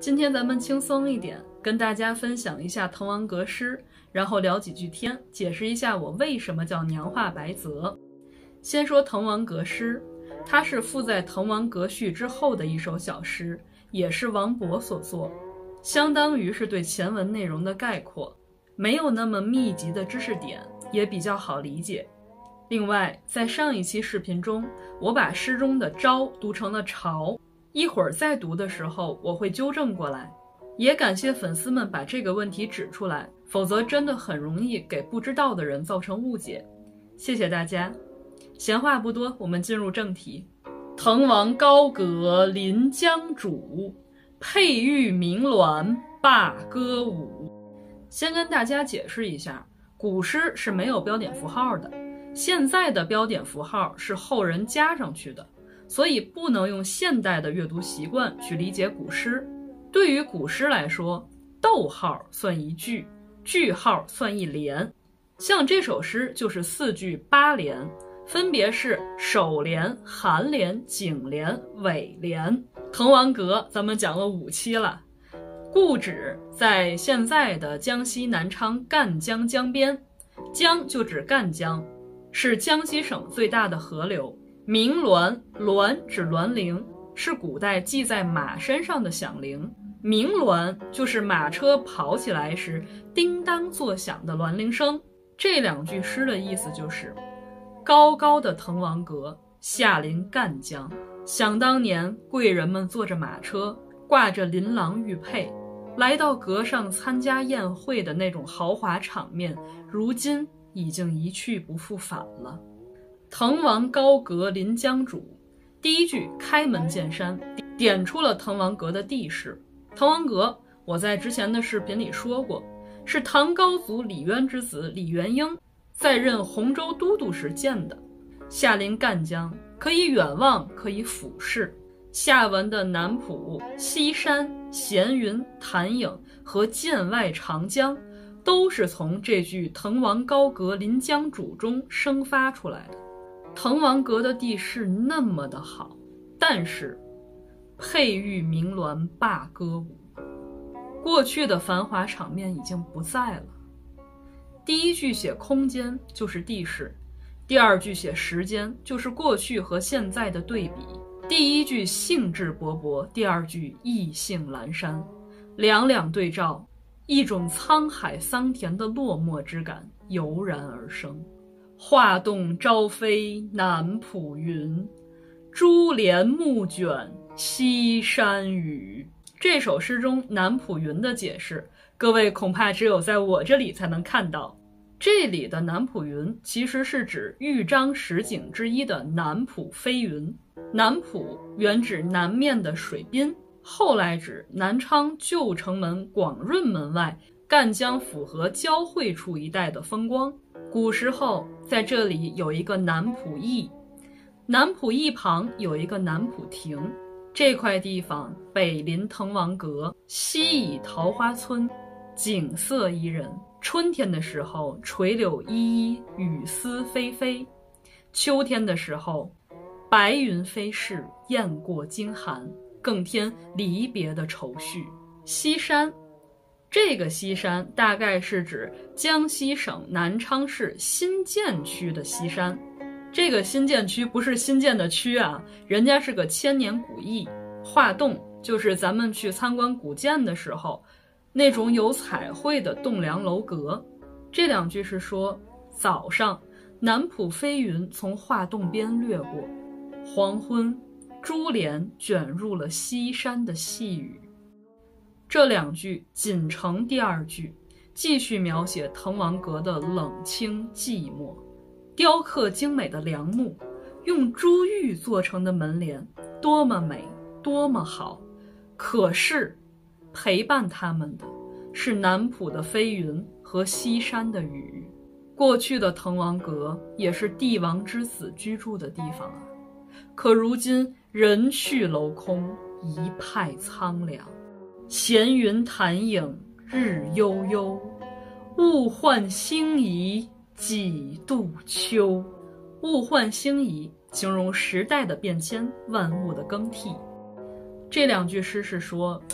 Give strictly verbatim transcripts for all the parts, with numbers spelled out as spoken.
今天咱们轻松一点，跟大家分享一下滕王阁诗，然后聊几句天，解释一下我为什么叫娘画白泽。先说滕王阁诗，它是附在《滕王阁序》之后的一首小诗，也是王勃所作，相当于是对前文内容的概括，没有那么密集的知识点，也比较好理解。另外，在上一期视频中，我把诗中的朝读成了朝，一会儿再读的时候我会纠正过来。也感谢粉丝们把这个问题指出来，否则真的很容易给不知道的人造成误解。谢谢大家。闲话不多，我们进入正题。滕王高阁临江渚，佩玉鸣鸾罢歌舞。先跟大家解释一下，古诗是没有标点符号的，现在的标点符号是后人加上去的，所以不能用现代的阅读习惯去理解古诗。对于古诗来说，逗号算一句，句号算一联。像这首诗就是四句八联，分别是首联、酣联、颈联、尾联。滕王阁咱们讲了五期了，故址在现在的江西南昌赣江江边，江就指赣江，是江西省最大的河流。鸣鸾，鸾指鸾铃，是古代系在马身上的响铃。鸣鸾就是马车跑起来时叮当作响的鸾铃声。这两句诗的意思就是，高高的滕王阁下临赣江，想当年贵人们坐着马车，挂着琳琅玉佩，来到阁上参加宴会的那种豪华场面，如今已经一去不复返了。滕王高阁临江渚，第一句开门见山点出了滕王阁的地势。滕王阁我在之前的视频里说过，是唐高祖李渊之子李元婴在任洪州都督时建的，下临赣江，可以远望，可以俯视。下文的南浦、西山、闲云、潭影和涧外长江，都是从这句滕王高阁临江渚中生发出来的。滕王阁的地势那么的好，但是佩玉鸣鸾罢歌舞，过去的繁华场面已经不在了。第一句写空间就是地势，第二句写时间就是过去和现在的对比。第一句兴致勃勃，第二句意兴阑珊，两两对照，一种沧海桑田的落寞之感油然而生。画栋朝飞南浦云，珠帘暮卷西山雨。这首诗中南浦云的解释，各位恐怕只有在我这里才能看到。这里的南浦云其实是指豫章十景之一的南浦飞云。南浦原指南面的水滨，后来指南昌旧城门广润门外赣江府河交汇处一带的风光。古时候在这里有一个南浦驿，南浦驿旁有一个南浦亭，这块地方北临滕王阁，西倚桃花村，景色宜人。春天的时候垂柳依依，雨丝霏霏；秋天的时候白云飞逝，雁过惊寒，更添离别的愁绪。西山，这个西山大概是指江西省南昌市新建区的西山。这个新建区不是新建的区啊，人家是个千年古驿。画栋就是咱们去参观古建的时候那种有彩绘的栋梁楼阁。这两句是说，早上南浦飞云从画栋边掠过，黄昏珠帘卷入了西山的细雨。这两句紧承第二句，继续描写滕王阁的冷清寂寞。雕刻精美的梁木，用珠玉做成的门帘，多么美，多么好。可是陪伴他们的是南浦的飞云和西山的雨。过去的滕王阁也是帝王之子居住的地方啊，可如今人去楼空，一派苍凉。闲云潭影日悠悠，物换星移几度秋。物换星移形容时代的变迁，万物的更替。这两句诗是说，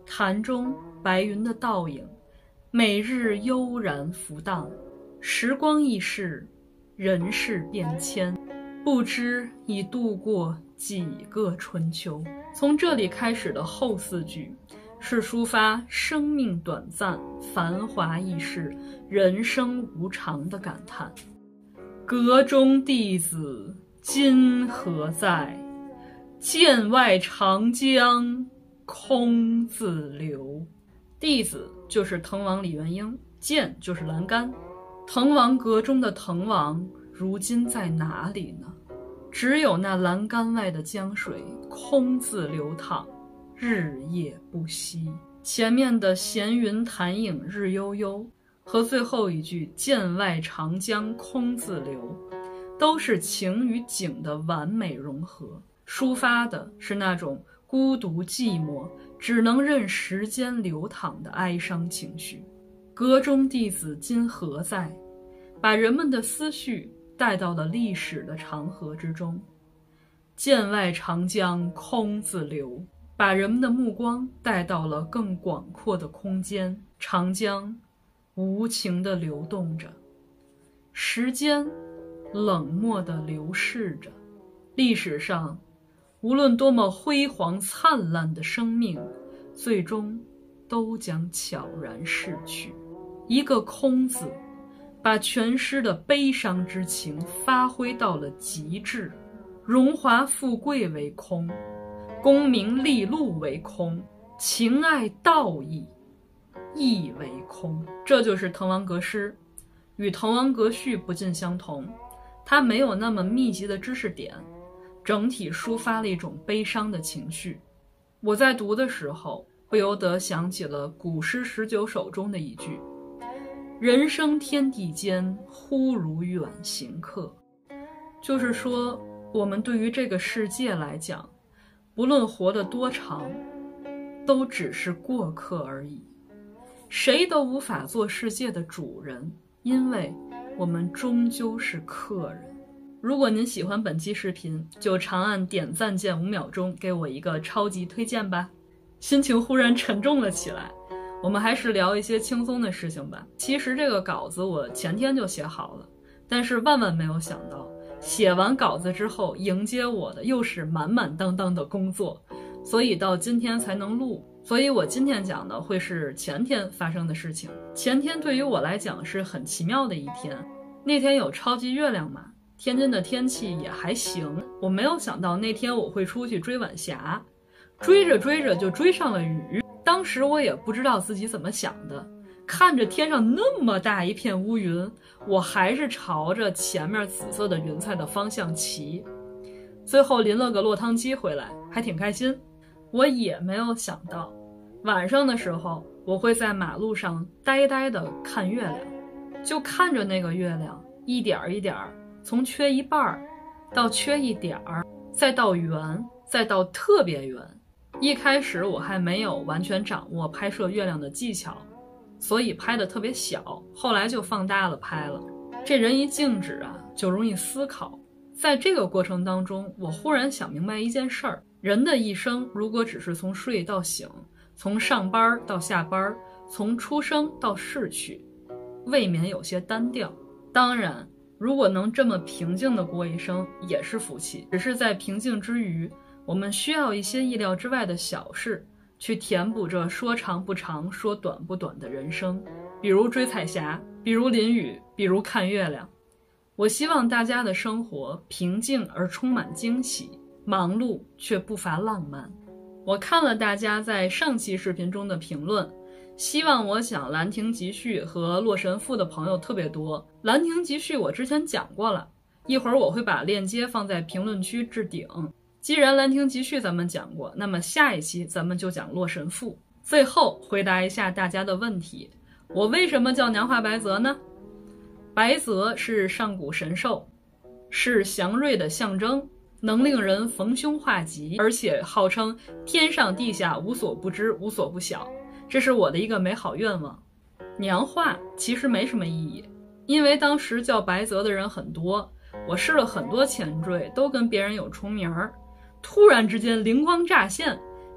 潭中白云的倒影，每日悠然浮荡。时光易逝，人事变迁，不知已度过几个春秋。从这里开始的后四句，是抒发生命短暂、繁华易逝、人生无常的感叹。阁中弟子今何在？剑外长江空自流。弟子就是滕王李元婴，剑就是栏杆。滕王阁中的滕王如今在哪里呢？只有那栏杆外的江水空自流淌，日夜不息。前面的闲云潭影日悠悠和最后一句剑外长江空自流，都是情与景的完美融合，抒发的是那种孤独寂寞，只能任时间流淌的哀伤情绪。阁中弟子今何在？把人们的思绪带到了历史的长河之中。剑外长江空自流，把人们的目光带到了更广阔的空间。长江无情地流动着，时间冷漠地流逝着。历史上无论多么辉煌灿烂的生命，最终都将悄然逝去。一个空字，把全诗的悲伤之情发挥到了极致。荣华富贵为空，功名利禄为空，情爱道义亦为空。这就是滕王阁诗，与滕王阁序不尽相同，它没有那么密集的知识点，整体抒发了一种悲伤的情绪。我在读的时候不由得想起了古诗十九首中的一句：人生天地间，忽如远行客。就是说，我们对于这个世界来讲，不论活得多长，都只是过客而已。谁都无法做世界的主人，因为我们终究是客人。如果您喜欢本期视频，就长按点赞键五秒钟，给我一个超级推荐吧。心情忽然沉重了起来，我们还是聊一些轻松的事情吧。其实这个稿子我前天就写好了，但是万万没有想到，写完稿子之后，迎接我的又是满满当当的工作，所以到今天才能录。所以我今天讲的会是前天发生的事情。前天对于我来讲是很奇妙的一天，那天有超级月亮嘛，天津的天气也还行。我没有想到那天我会出去追晚霞，追着追着就追上了雨。当时我也不知道自己怎么想的，看着天上那么大一片乌云，我还是朝着前面紫色的云彩的方向骑。最后淋了个落汤鸡回来，还挺开心。我也没有想到晚上的时候我会在马路上呆呆地看月亮，就看着那个月亮一点一点从缺一半到缺一点再到圆，再到特别圆。一开始我还没有完全掌握拍摄月亮的技巧，所以拍的特别小，后来就放大了拍了。这人一静止啊，就容易思考。在这个过程当中，我忽然想明白一件事儿，人的一生如果只是从睡到醒，从上班到下班，从出生到逝去，未免有些单调。当然，如果能这么平静地过一生也是福气，只是在平静之余，我们需要一些意料之外的小事去填补这说长不长说短不短的人生，比如追彩霞，比如淋雨，比如看月亮。我希望大家的生活平静而充满惊喜，忙碌却不乏浪漫。我看了大家在上期视频中的评论，希望我讲《兰亭集序》和《洛神赋》的朋友特别多。《兰亭集序》我之前讲过了，一会儿我会把链接放在评论区置顶。既然《兰亭集序》咱们讲过，那么下一期咱们就讲《洛神赋》。最后回答一下大家的问题，我为什么叫娘化白泽呢？白泽是上古神兽，是祥瑞的象征，能令人逢凶化吉，而且号称天上地下无所不知，无所不晓，这是我的一个美好愿望。娘化其实没什么意义，因为当时叫白泽的人很多，我试了很多前缀，都跟别人有重名儿。突然之间灵光乍现，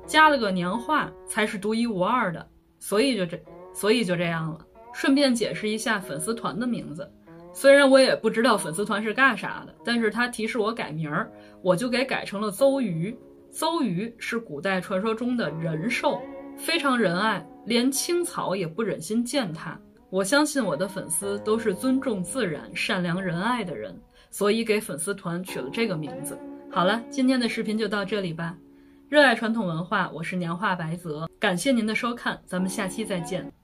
加了个娘化才是独一无二的，所以就这，所以就这样了。顺便解释一下粉丝团的名字，虽然我也不知道粉丝团是干啥的，但是他提示我改名儿，我就给改成了邹瑜。邹瑜是古代传说中的仁兽，非常仁爱，连青草也不忍心践踏。我相信我的粉丝都是尊重自然、善良仁爱的人，所以给粉丝团取了这个名字。好了，今天的视频就到这里吧。热爱传统文化，我是娘话白泽，感谢您的收看，咱们下期再见。